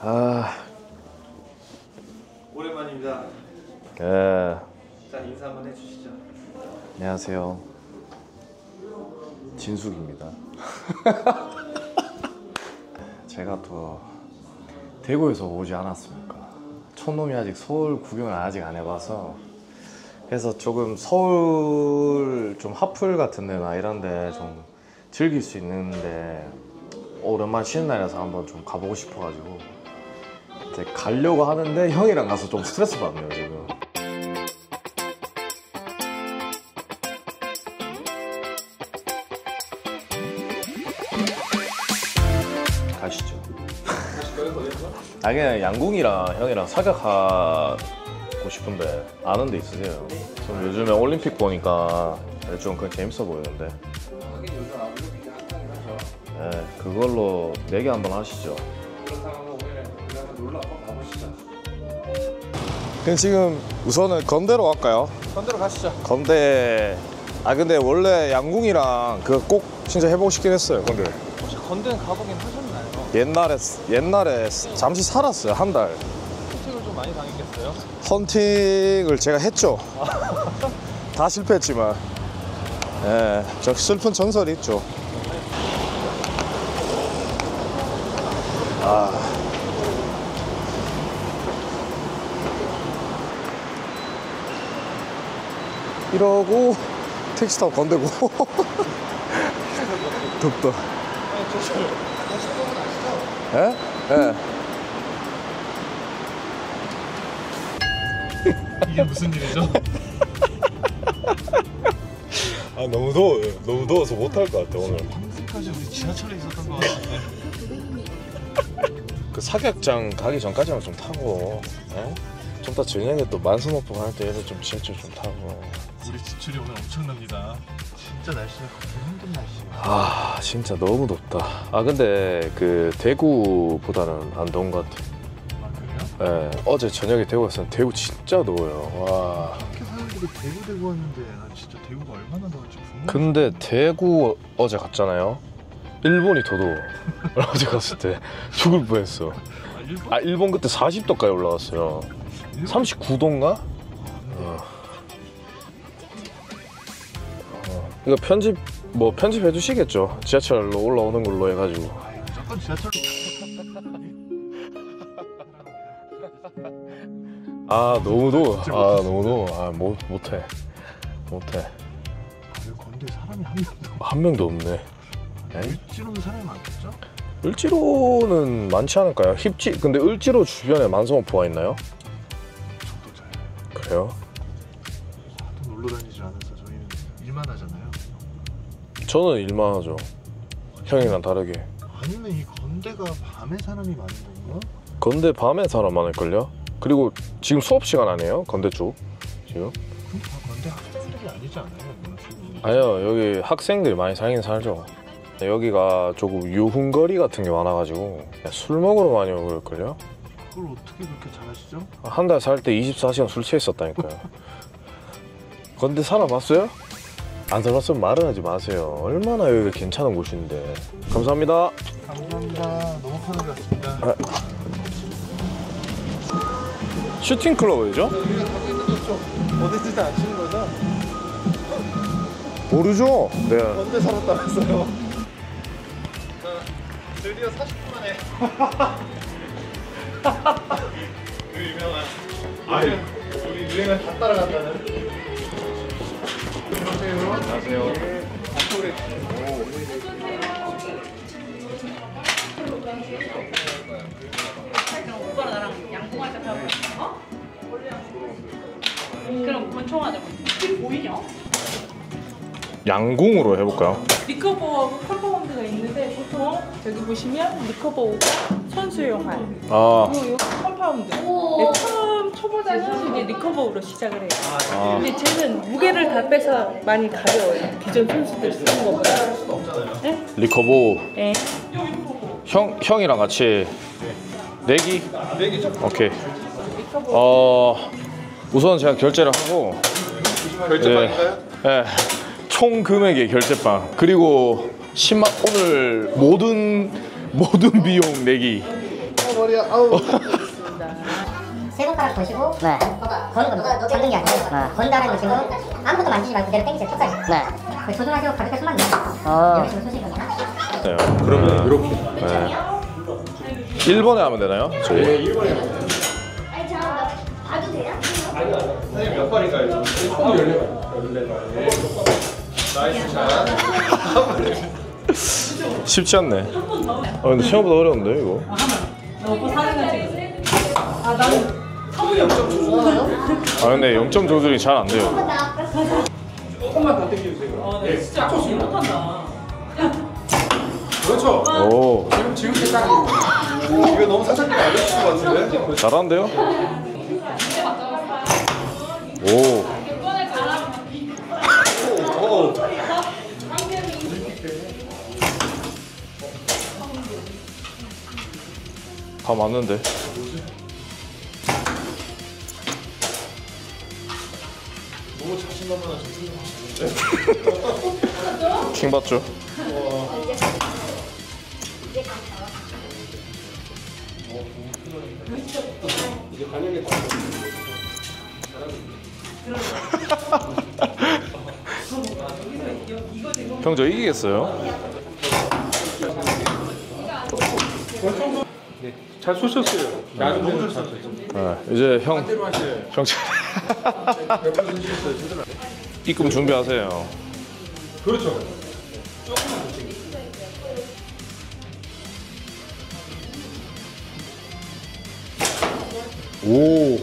오랜만입니다. 예. 자, 인사 한번 해주시죠. 안녕하세요. 진숙입니다. 제가 또 대구에서 오지 않았습니까? 촌놈이 아직 서울 구경을 아직 안 해봐서 그래서 조금 서울 좀 핫플 같은 데나 이런 데 좀 즐길 수 있는데 오랜만에 쉬는 날이라서 한번 좀 가보고 싶어가지고 이제 가려고 하는데 형이랑 가서 좀 스트레스 받네요 지금. 가시죠. 아 그냥 양궁이랑 형이랑 사격하고 싶은데 아는 데 있으세요? 좀 요즘에 올림픽 보니까 좀 그건 재밌어 보이는데. 네, 그걸로 내기 한번 하시죠. 그렇다면 오늘 우리 한번 놀러 한번 가보시죠. 그럼 지금 우선은 건대로 갈까요? 건대로 가시죠. 건대. 아 근데 원래 양궁이랑 그거 꼭 진짜 해보고 싶긴 했어요. 건대. 혹시 건대는 가보긴 하셨나요? 옛날에 잠시 살았어요. 한 달. 헌팅을 좀 많이 당했겠어요? 헌팅을 제가 했죠. 다 실패했지만. 예, 저 슬픈 전설이 있죠. 이러고 택시 타고 건대고. 덥다. 예? 예. 이게 무슨 일이죠? 아 너무 더워요. 너무 더워서 못할 것 같아 오늘. 방금까지 우리 지하철에 있었던 것 같은데. 그 사격장 가기 전까지만 좀 타고, 좀 더 저녁에 또 만수노포 갈 때 해서 좀 지하철 좀 타고. 우리 지출이 오늘 엄청납니다. 진짜 날씨가 굉장히 힘든 날씨예요. 아 진짜 너무 덥다. 아 근데 그 대구보다는 안 더운 것 같아. 아 그래요? 예, 어제 저녁에 대구 갔을 때 대구 진짜 더워요. 와. 학교 사람들이 대구 왔는데 난 진짜 대구가 얼마나 더울지 궁금해. 근데 대구 어제 갔잖아요. 일본이 더 더워. 어제 갔을 때 죽을 뻔했어. 아, 일본? 아 일본 그때 40도까지 올라왔어요. 39도인가? 이거 편집해 주시겠죠? 지하철로 올라오는 걸로 해가지고. 무조건 지하철로. 아 너무 더워. 아 너무 더워. 아 못해. 왜 건대 사람이 한 명도 한 명도 없네. 을지로는 사람이 많겠죠? 을지로는 많지 않을까요? 근데 을지로 주변에 만성호포가 있나요? 저도 잘 그래요? 하도 놀러 다니지 않아서 저희는 일만 하잖아요. 저는 일만 하죠. 형이랑 다르게. 아니면 이 건대가 밤에 사람이 많은 건가? 건대 밤에 사람 많을걸요? 그리고 지금 수업 시간 아니에요? 건대 쪽 지금? 근데 다 건대 학생들이 아니지 않아요? 지금. 아니요 여기 학생들이 많이 살긴 살죠. 여기가 조금 유흥거리 같은 게 많아가지고 술 먹으러 많이 오고 그럴걸요? 그걸 어떻게 그렇게 잘하시죠? 한 달 살 때 24시간 술 취해 있었다니까요. 건대 살아봤어요? 안 살았으면 말은 하지 마세요. 얼마나 여기가 괜찮은 곳인데. 감사합니다. 감사합니다. 너무 편하게 왔습니다. 슈팅 클럽이죠? 우리가 가고 있는 곳좀 어디지도 아시는 거죠? 모르죠? 네. 건대 살았다면서요? 드디어 40분 만에 그 유명한 우리 유행을 다 따라간다는. 안녕하세요. 오빠랑 나랑 양궁할 때 하고 어? 그럼 권총하자. 이게 보이냐? 양궁으로 해볼까요? 리커버하고 컴파운드가 있는데 보통 저기 보시면 리커버가 선수용 할 아, 그리고 여기 컴파운드 네, 처음 초보자는 이제 리커버로 시작을 해요. 근데 쟤는 무게를 다 빼서 많이 가벼워요. 기존 선수들 쓰는 것보다. 네? 리커보. 네. 형이랑 같이 내기? 내기죠. 오케이. 리커버. 우선 제가 결제를 하고 결제방인가요? 네, 총 금액의 결제방 그리고 10만 오늘 모든 비용 내기. 머리야. 아우. 세 손가락 거시고 거는 겁니다. 잡는 게 아니고 건다는 느낌으로 아무것도 만지지 말고 그대로 당기세요. 턱까지. 네. 조절하시고 가볍게 손만 내요. 여기 지금 쏘실 겁니다. 네. 그러면 이렇게. 네. 1번에 하면 되나요? 저희? 네, 1번에. 아니 저 봐도 돼요? 선생님 몇 번인가요? 총 14번. 나이스 샷. 쉽지 않네. 아 근데 생각보다 어려운데 이거. 아 근데 0점 조절이 잘 안 돼요. 조금만 더 당겨주세요. 네, 진짜 조심 못한다. 그렇죠. 오 지금 딱 이거 너무 사장님 알려주신 것 같은데? 잘하는데요? 오. 오. 다 맞는데. 너무 자신만만한 저 킹 받죠? 이제 가격이 다 형 저 이기겠어요? 잘 쏘셨어요. 나중에는 잘 쏘셨어요. 네, 이제 형 대로 하세요. 입금 준비하세요. 그렇죠. 오.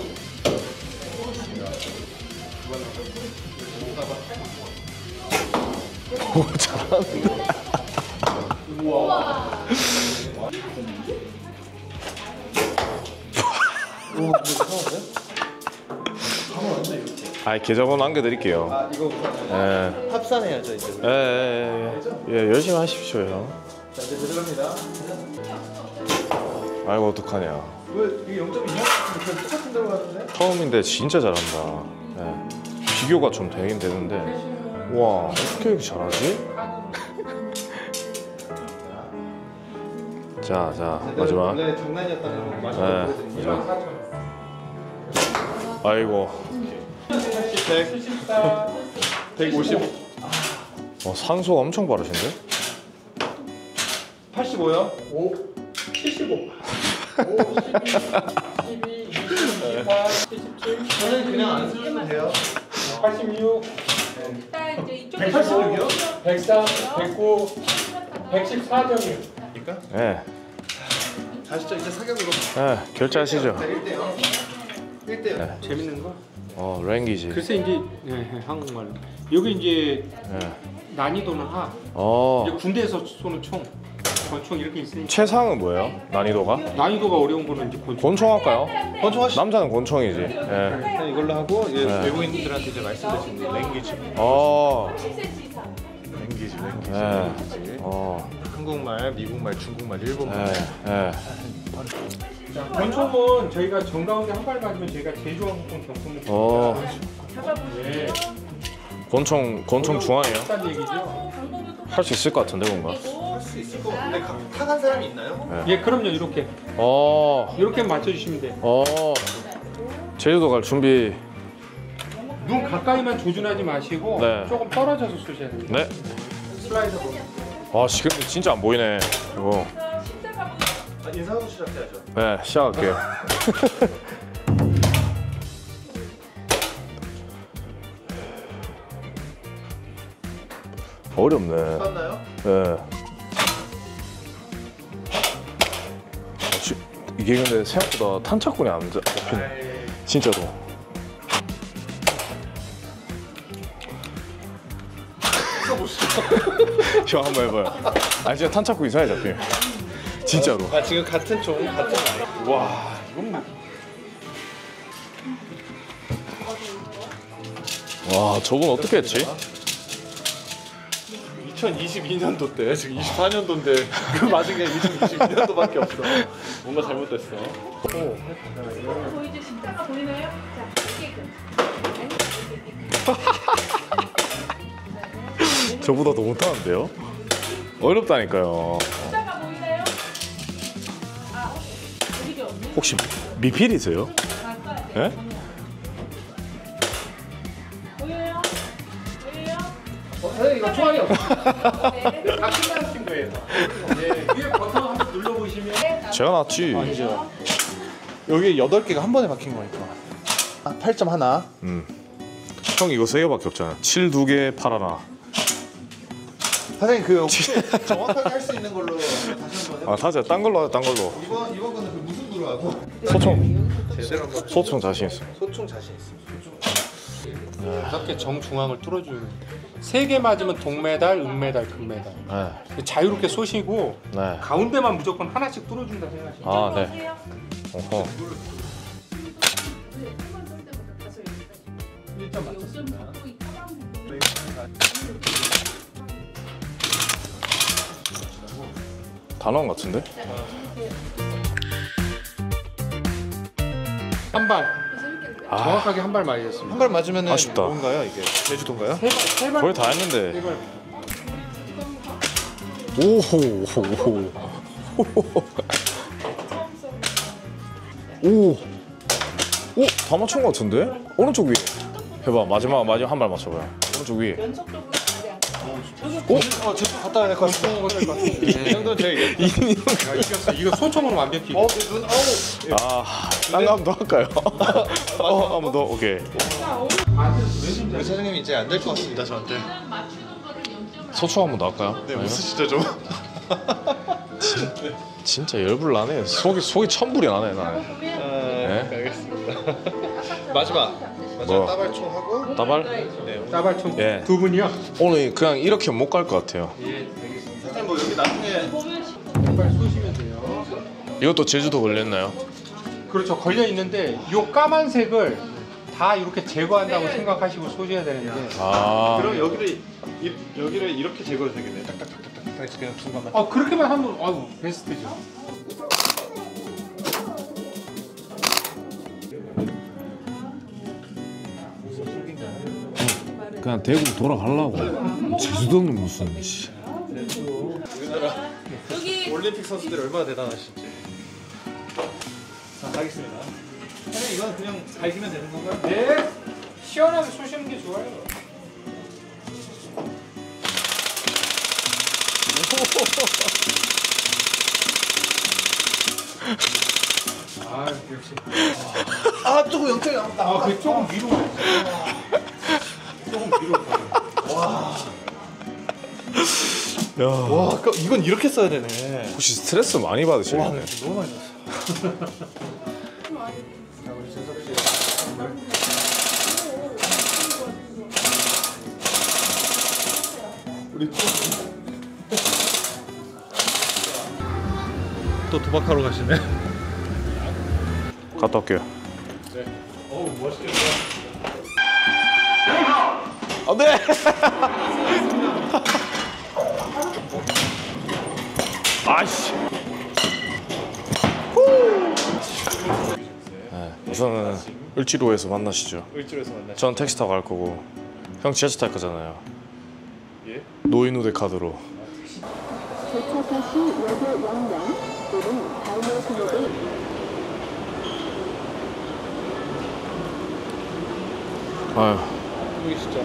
오 잘하는데. 아 계좌번호 남겨드릴게요. 아 이거 예. 합산해야죠 이제. 예, 열심히 하십시오 형. 자 이제 들어갑니다. 아이고 어떡하냐. 왜 이게 0.2냐? 그냥 똑같은 대로 가는데? 처음인데 진짜 잘한다. 예. 비교가 좀 되긴 되는데 와 어떻게 이렇게 잘하지? 자 마지막. 원래 장난이었다는 거 마지막 네, 보여드릴게요. 아이고 150. 산소가 엄청 빠르신데? 85요? 5. 75. 5, 12, 24, 77. 저는 그냥 안 쓰셔도 돼요. 86. 186이요? 104, 109, 114점이요. 예. 가시죠 이제 사격으로. 예, 결제하시죠. 1대0. 1대0. 재밌는 거? 랭귀지. 글쎄 이제 한국말로 여기 이제 예. 난이도는 하 이제 군대에서 쏘는 권총 이렇게 있으니까 최상은 뭐예요? 난이도가? 난이도가 어려운 거는 이제 권총 권총 할까요? 권총 하시죠. 남자는 권총이지. 예. 일단 이걸로 하고 이제 네. 외국인들한테 이제 말씀드리는 랭귀지. 랭귀지. 예. 한국말, 미국말, 중국말, 일본말. 예. 권총은 저희가 정가운데 한 발 맞으면 저희가 제주항공 경품을 네, 권총 중앙이에요? 비싼 얘기죠. 할 수 있을 것 같은데 뭔가. 할 수 있을 것 같은데 타간 사람이 있나요? 예, 그럼요. 이렇게 맞춰주시면 돼요. 제주도 갈 준비. 눈 가까이만 조준하지 마시고 네. 조금 떨어져서 쏘셔야 돼요. 네. 슬라이더 보면. 지금 진짜 안 보이네. 이거. 인사하고 시작해야죠. 네, 시작할게요. 어렵네. 맞나요? 네. 이게 근데 생각보다 탄착군이 안 잡히네. 진짜로. 형 한번 해봐요. 진짜 탄착군 이상하게 잡히네. 진짜로. 지금 같은 총, 같은 나이. 와, 이건 뭐. 와, 저분 어떻게 했지? 2022년도 때 지금 24년도인데 그 맞은 게 2022년도밖에 없어. 뭔가 잘못됐어. 보이죠? 십자가 보이나요? 자, 저보다 더 못하는데요? 어렵다니까요. 십자가 보이나요? 혹시 미필이세요? 예? 사장님 이거 총알이 없어요. 다 끝나신 거예요. 네, 위에 버튼 한번 눌러보시면 제가 낫지. 여기 8개가 한 번에 박힌 거니까. 8점 하나. 형 이거 3개밖에 없잖아. 7 2개, 8 하나. 사장님 그 혹시 정확하게 할 수 있는 걸로 다시 한번 아 다시 딴 걸로 하자. 딴 걸로. 이번 거는 그 무슨 구로 하고? 소총 자신 있어. 소총 자신 있어. 이렇게 정중앙을 뚫어주는 3개 맞으면 동메달, 은메달, 금메달. 네. 자유롭게 쏘시고 네. 가운데만 무조건 하나씩 뚫어준다 생각하시면 아 네. 어허. 1점 맞췄습니다. 다 나온 것 같은데? 한 발. 정확하게 한 발 맞으셨습니다. 한 발 맞으면은 아쉽다. 뭔가요 이게? 제주도인가요? 세 발. 거의 다 했는데. 세 발. 오호. 오. 오, 다 맞춘 것 같은데? 오른쪽 위에. 해봐. 마지막 한 발 맞춰봐요. 오른쪽 위에. 저 갔다 와야 될 것 같습니다. 이 정도는 제가 이겼어. 이거 소총으로 완벽히. 눈 아우. 아, 딴 거 한 번 더 할까요? 한 번 더. 오케이. 우리 사장님 이제 안 될 것 같습니다 저한테. 소총 한 번 더 할까요? 네 웃으시죠 좀. 진짜 열불 나네. 속이 천불이 나네 나는. 네 알겠습니다. 마지막 뭐? 따발총 하고. 따발? 따발총 예. 두 분이요? 오늘 그냥 이렇게 못 갈 것 같아요. 사장님 뭐 여기 나중에 한 발 쏘시면 돼요. 이것도 제주도 걸렸나요? 그렇죠. 걸려 있는데 요 까만색을 다 이렇게 제거한다고 생각하시고 쏘셔야 되는데. 아. 그럼 여기를 이렇게 제거해도 되겠네. 딱딱딱딱딱 그냥 중간만. 그렇게만 하면 아유 베스트죠. 그냥 대구 돌아가려고. 제주도는 무슨 씨. 우리나라 올림픽 선수들이 얼마나 대단하신지. 자 가겠습니다. 사장님 이건 그냥 갈기면 되는 건가요? 네. 시원하게 쏘시는 게 좋아요. 아 역시. 아 조금 0점이 남았다. 그 조금 위로. 조금 위로. 와 이건 이렇게 써야 되네. 혹시 스트레스 많이 와 받으시나요? 너무 많이 났어. 우리 또 도박하러 가시네. 갔다 올게요. 어우 멋있겠다. 안 돼! 아이씨. 네, 우선은 을지로에서 만나시죠. 을지로에서 만나시. 전 택시 타고 갈 거고 형 지하철 탈 거잖아요. 예? 노인우대 카드로. 도착하 시 역의 영영 또는 다음의 번호를 아유. 여기 진짜.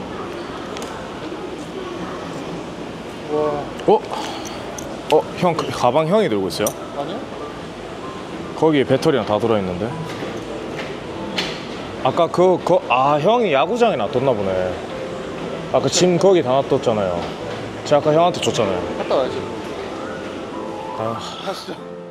형 가방 형이 들고 있어요? 아니요? 거기에 배터리랑 다 들어있는데. 아까 형이 야구장에 놔뒀나 보네. 아까 짐 거기 다 놔뒀잖아요. 제가 아까 형한테 줬잖아요. 갔다 와야지. 아, 하시죠.